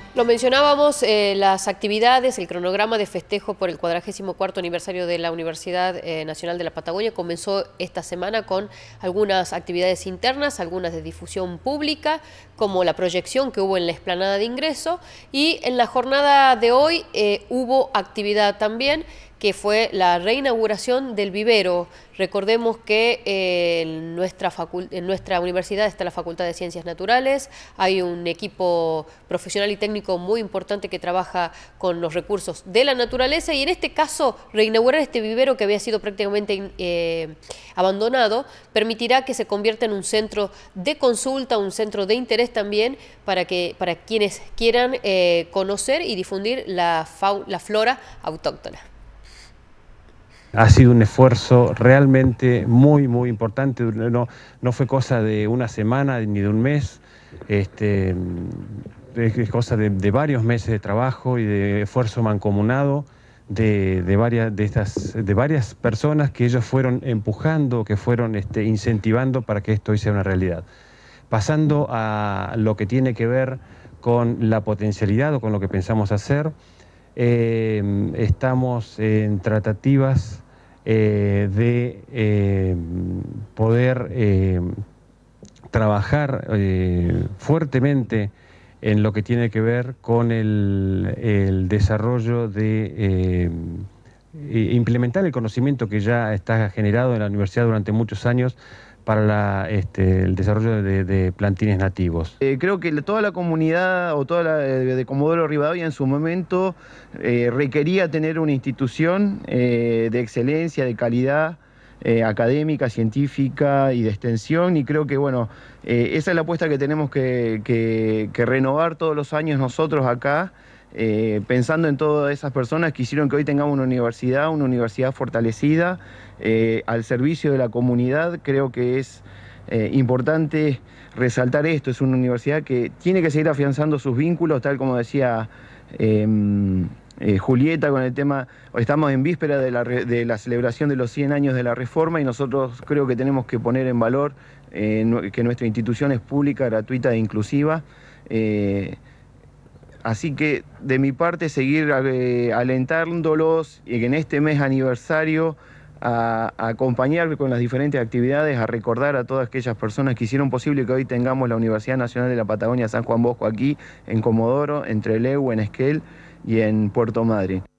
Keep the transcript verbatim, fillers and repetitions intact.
Lo mencionábamos, eh, las actividades, el cronograma de festejo por el cuadragésimo cuarto aniversario de la Universidad eh, Nacional de la Patagonia comenzó esta semana con algunas actividades internas, algunas de difusión pública, como la proyección que hubo en la explanada de ingreso, y en la jornada de hoy eh, hubo actividad también, que fue la reinauguración del vivero. Recordemos que eh, en, nuestra en nuestra universidad está la Facultad de Ciencias Naturales, hay un equipo profesional y técnico muy importante que trabaja con los recursos de la naturaleza, y en este caso reinaugurar este vivero que había sido prácticamente eh, abandonado permitirá que se convierta en un centro de consulta, un centro de interés también para, que, para quienes quieran eh, conocer y difundir la, la flora autóctona. Ha sido un esfuerzo realmente muy, muy importante. No, no fue cosa de una semana ni de un mes, este, es cosa de, de varios meses de trabajo y de esfuerzo mancomunado de, de, varias, de, estas, de varias personas que ellos fueron empujando, que fueron este, incentivando para que esto hoy sea una realidad. Pasando a lo que tiene que ver con la potencialidad o con lo que pensamos hacer, Eh, estamos en tratativas eh, de eh, poder eh, trabajar eh, fuertemente en lo que tiene que ver con el, el desarrollo de eh, implementar el conocimiento que ya está generado en la universidad durante muchos años para la, este, el desarrollo de, de plantines nativos. Eh, creo que toda la comunidad o toda la de, de Comodoro Rivadavia en su momento eh, requería tener una institución eh, de excelencia, de calidad eh, académica, científica y de extensión, y creo que bueno, eh, esa es la apuesta que tenemos que, que, que renovar todos los años nosotros acá, Eh, pensando en todas esas personas que hicieron que hoy tengamos una universidad, una universidad fortalecida, eh, al servicio de la comunidad. Creo que es eh, importante resaltar esto. Es una universidad que tiene que seguir afianzando sus vínculos, tal como decía eh, eh, Julieta con el tema. Estamos en víspera de la, de la celebración de los cien años de la Reforma, y nosotros creo que tenemos que poner en valor eh, que nuestra institución es pública, gratuita e inclusiva. Eh, Así que de mi parte seguir eh, alentándolos y en este mes aniversario a, a acompañar con las diferentes actividades, a recordar a todas aquellas personas que hicieron posible que hoy tengamos la Universidad Nacional de la Patagonia San Juan Bosco aquí en Comodoro, en Trelew, en Esquel y en Puerto Madryn.